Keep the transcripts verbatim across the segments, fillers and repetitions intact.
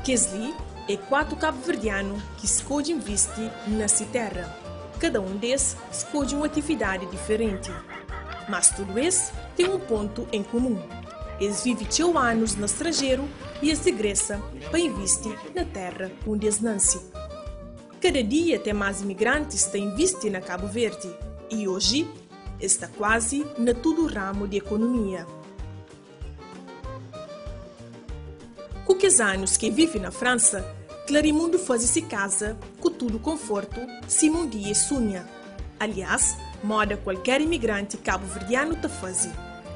Kesli é quatro cabo-verdianos que escolhem investir na sua terra. Cada um desses escolhe uma atividade diferente. Mas tudo isso tem um ponto em comum. Eles vivem oito anos no estrangeiro e eles regressam para investir na terra onde eles nascem. Cada dia tem mais imigrantes que investem na Cabo Verde e hoje está quase na todo o ramo de economia. Com os anos que vive na França, Clarimundo faz-se casa com todo o conforto se um dia sonha. Aliás, moda qualquer imigrante cabo-verdiano te faz.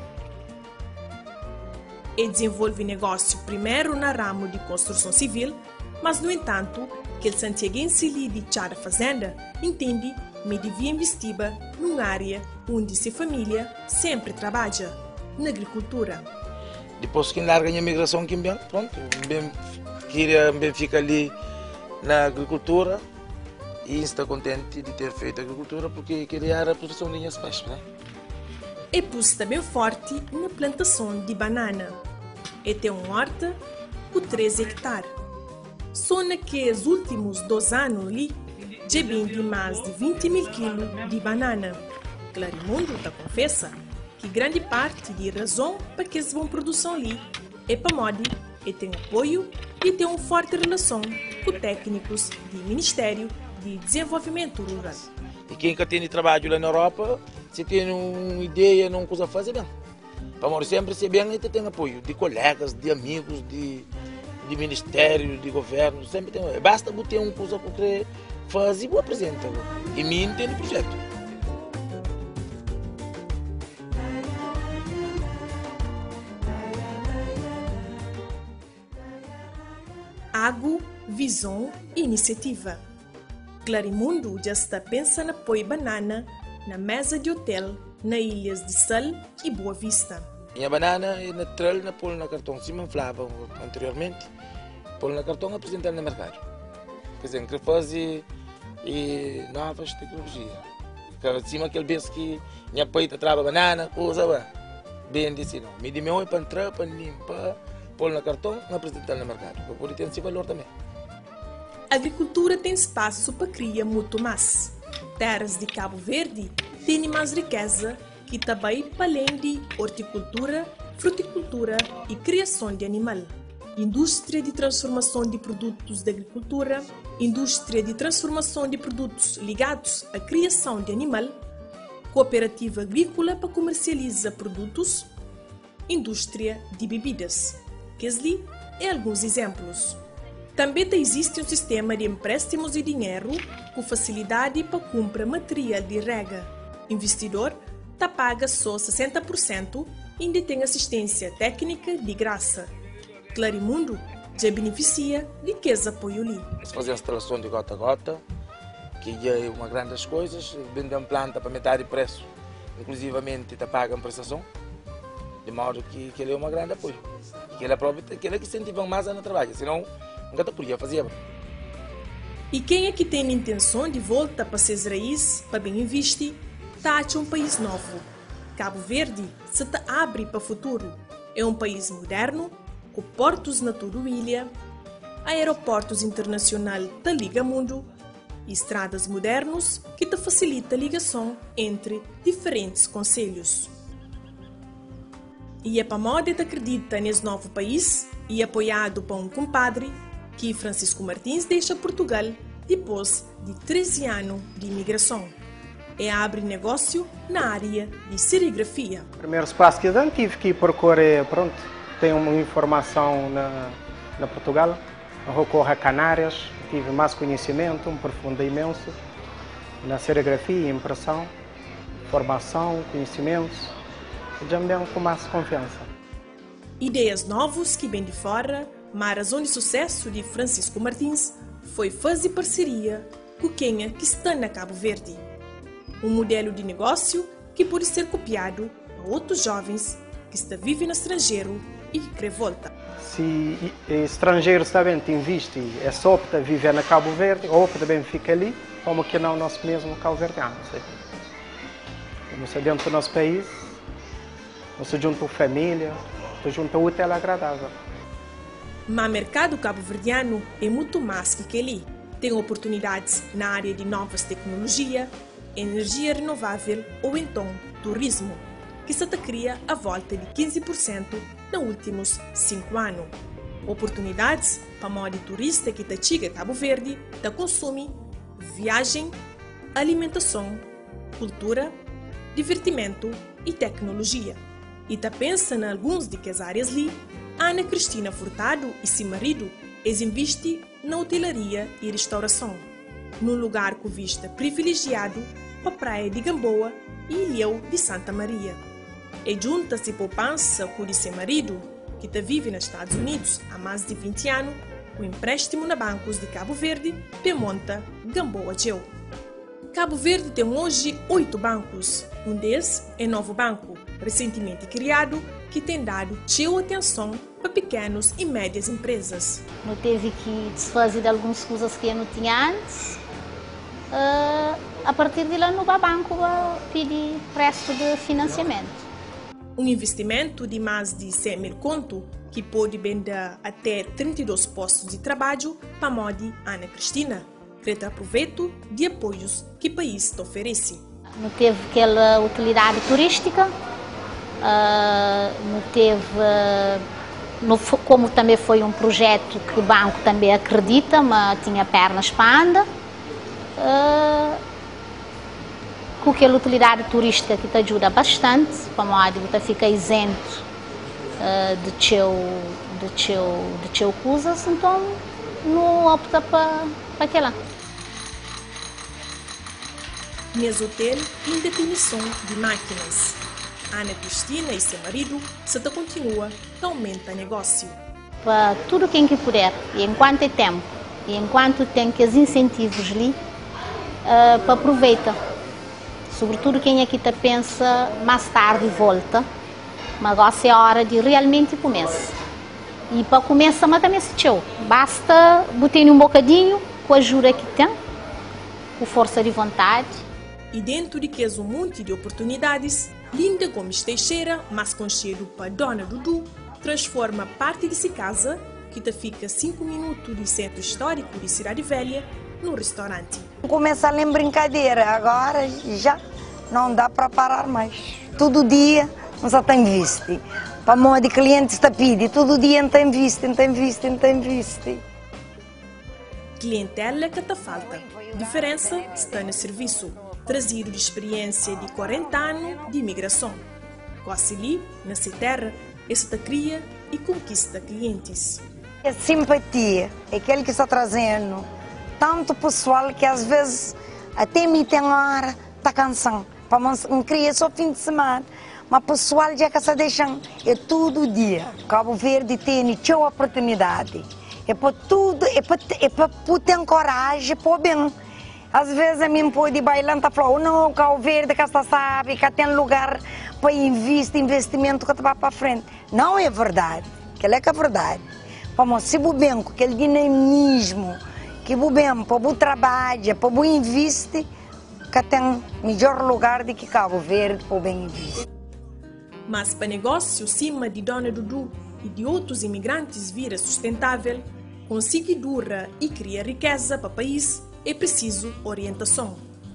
Ele desenvolve negócio primeiro na ramo de construção civil, mas, no entanto, que ele santiaguense ali de Chara Fazenda entende que devia investir numa área onde sua família sempre trabalha, na agricultura. Depois que larga a imigração, que bem, pronto, bem, queria bem ficar ali na agricultura e está contente de ter feito a agricultura porque queria a produção de linhas peixes, né? E pôs também forte na plantação de banana. E tem uma horta com três hectares. Só naqueles últimos dois anos ali, já vende mais de vinte mil quilos de banana. Clarimundo te confessa que grande parte de razão para que eles vão produção ali é para moda e tem apoio e tem uma forte relação com técnicos do Ministério de Desenvolvimento Rural. E quem que tem trabalho lá na Europa, se tem uma ideia, não coisa fazer bem. Para morrer sempre ser bem, e tem apoio de colegas, de amigos, de, de ministério, de governo, sempre tem. Basta ter uma coisa para querer fazer e apresentar. E mim tem projeto. Água, visão e iniciativa. Clarimundo já está pensando em pôr banana na mesa de hotel na Ilhas de Sal e Boa Vista. A banana é natural, na pôr na cartão, se me falava anteriormente, pôr na cartão e apresentar no mercado. Quer dizer, que fazer novas tecnologias. Acima aquele vez que minha peita trava banana, coisa bem disse não. Me diminuiu para entrar, para limpar, pôr na cartão e apresentar no mercado. Para poder ter esse valor também. A agricultura tem espaço para criar muito mais. Terras de Cabo Verde têm mais riqueza que também para além de horticultura, fruticultura e criação de animal. Indústria de transformação de produtos da agricultura, indústria de transformação de produtos ligados à criação de animal, cooperativa agrícola para comercializar produtos, indústria de bebidas. Kesli é alguns exemplos. Também existe um sistema de empréstimos de dinheiro com facilidade para compra material de rega. Investidor tá paga só sessenta por cento e ainda tem assistência técnica de graça. Clarimundo já beneficia de que esse apoio ali. Fazer a instalação de gota a gota, que é uma grande das coisas, vendem planta para metade do preço, inclusivamente está paga a prestação, de modo que, que ele é um grande apoio. Que ele aproveita, que ele que incentiva mais a trabalhar, senão nunca podia fazer. E quem é que tem intenção de volta para suas raízes, para bem investir, está a um país novo. Cabo Verde se te abre para o futuro. É um país moderno, com portos na toda a ilha, aeroportos internacionais da Liga Mundo e estradas modernos que te facilita a ligação entre diferentes concelhos. E é para moda que acredita nesse novo país e apoiado por um compadre que Francisco Martins deixa Portugal depois de treze anos de imigração. E abre negócio na área de serigrafia. O primeiro espaço que eu dei, tive que procurar, pronto, tenho uma informação na, na Portugal, recorro a Canárias, tive mais conhecimento, um profundo imenso na serigrafia, impressão, formação, conhecimentos, e já me deu com mais confiança. Ideias novas que vêm de fora, mas a razão de sucesso de Francisco Martins foi fazer parceria com quem é que está na Cabo Verde. Um modelo de negócio que pode ser copiado a outros jovens que estão vivendo no estrangeiro e que querem voltar. Se estrangeiros também investem, é só opta viver na Cabo Verde, ou opta bem ficar ali, como que não nós mesmo Cabo Verdeano. Estamos dentro do nosso país, nós junto a família, junto a útil agradável. Mas o mercado cabo-verdiano é muito mais que aquele. Tem oportunidades na área de novas tecnologias, energia renovável ou então turismo, que se cria a volta de quinze por cento nos últimos cinco anos. Oportunidades para modo turista que te chega a Cabo Verde, te consome, viagem, alimentação, cultura, divertimento e tecnologia. E te pensa em alguns de áreas ali, Ana Cristina Furtado e seu marido eles investem na hotelaria e restauração, num lugar com vista privilegiado para a praia de Gamboa e Ilhéu de Santa Maria. E junta-se poupança com o seu marido, que te vive nos Estados Unidos há mais de vinte anos, com empréstimo na bancos de Cabo Verde, Pemonta, Gamboa Geu. Cabo Verde tem hoje oito bancos. Um deles é Novo Banco, recentemente criado, que tem dado sua atenção para pequenas e médias empresas. Não teve que desfazer de algumas coisas que eu não tinha antes. Uh, a partir de lá, no banco, pedi resto de financiamento. Um investimento de mais de cem mil conto, que pode vender até trinta e dois postos de trabalho para a Modi Ana Cristina, que aproveita de apoios que o país te oferece. Não teve aquela utilidade turística, uh, não teve, uh, não foi, como também foi um projeto que o banco também acredita, mas tinha pernas para andar, uh, com aquela utilidade turística que te ajuda bastante, para modo que fica isento uh, de teu, de teu, de teu coisas, então não opta para aquela. Nesse hotel, ainda tem missão de máquinas. Ana Cristina e seu marido se te continua que aumenta o negócio. Para tudo quem que puder, e enquanto é tempo, e enquanto tem que os incentivos ali, uh, para aproveita. Sobretudo quem aqui te pensa mais tarde volta, mas agora é a hora de realmente começar. E para começar, mas também se tchau. Basta botar um bocadinho com a ajuda que tem, com força de vontade. E dentro de que é um monte de oportunidades, Linda Gomes Teixeira, mais conhecido para Dona Dudu, transforma parte de sua casa, que te fica cinco minutos do centro histórico de Cidade Velha, num restaurante. Começa ali em brincadeira, agora já não dá para parar mais. Todo dia nós já tem visto. Para a moda de clientes está pedindo, todo dia não tem visto, não tem visto, não tem visto. Clientela que te falta. Diferença está no serviço, trazido de experiência de quarenta anos de imigração. Quase ali, nessa terra, esta cria e conquista clientes. A simpatia é aquele que está trazendo tanto pessoal que às vezes até me tem hora, está cansado. Para não criar só fim de semana, mas pessoal já que se deixam é todo dia. Cabo Verde tem uma oportunidade. É para tudo, é para, é para ter coragem, para bem. Às vezes a mim pode bailar e falar, não, Cabo Verde, que está sabe, que tem lugar para investir, investimento que vai para frente. Não é verdade, aquilo é que é verdade. Vamos, se o bem com aquele dinamismo, que o bem para o trabalho, para o investir, que tem melhor lugar do que Cabo Verde para o bem investir. Mas para negócio cima de Dona Dudu e de outros imigrantes vira sustentável, conseguir dura e criar riqueza para o país, é preciso orientação.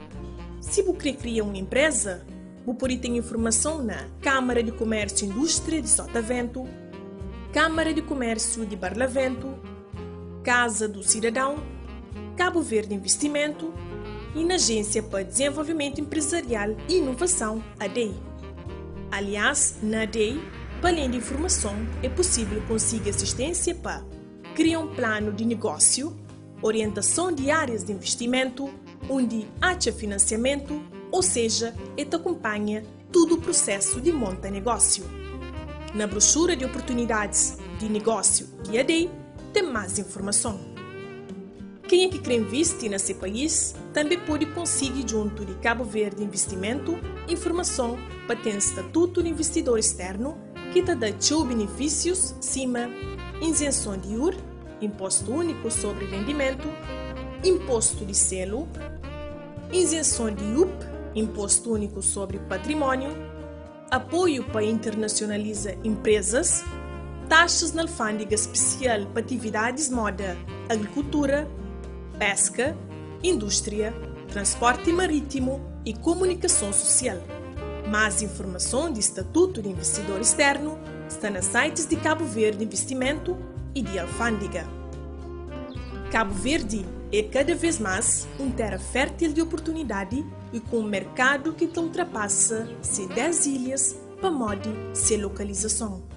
Se você cria uma empresa, você pode ter informação na Câmara de Comércio e Indústria de Sotavento, Câmara de Comércio de Barlavento, Casa do Cidadão, Cabo Verde Investimento e na Agência para Desenvolvimento Empresarial e Inovação, A D E I. Aliás, na A D E I, para além de informação, é possível conseguir assistência para criar um plano de negócio, orientação de áreas de investimento, onde acha financiamento, ou seja, e te acompanha todo o processo de monta negócio. Na brochura de oportunidades de negócio de A D E I, tem mais informação. Quem é que quer investir nesse país também pode conseguir junto de Cabo Verde Investimento informação para ter estatuto de investidor externo que te dá teu benefícios, cima, isenção de I U R, Imposto Único sobre Rendimento, Imposto de Selo, isenção de I U P, Imposto Único sobre Patrimônio, apoio para internacionalizar empresas, taxas na alfândega especial para atividades moda, agricultura, pesca, indústria, transporte marítimo e comunicação social. Mais informação de Estatuto de Investidor Externo está nos sites de Cabo Verde Investimento e de Alfândega. Cabo Verde é cada vez mais uma terra fértil de oportunidade e com um mercado que ultrapassa se dez ilhas para modo se localização.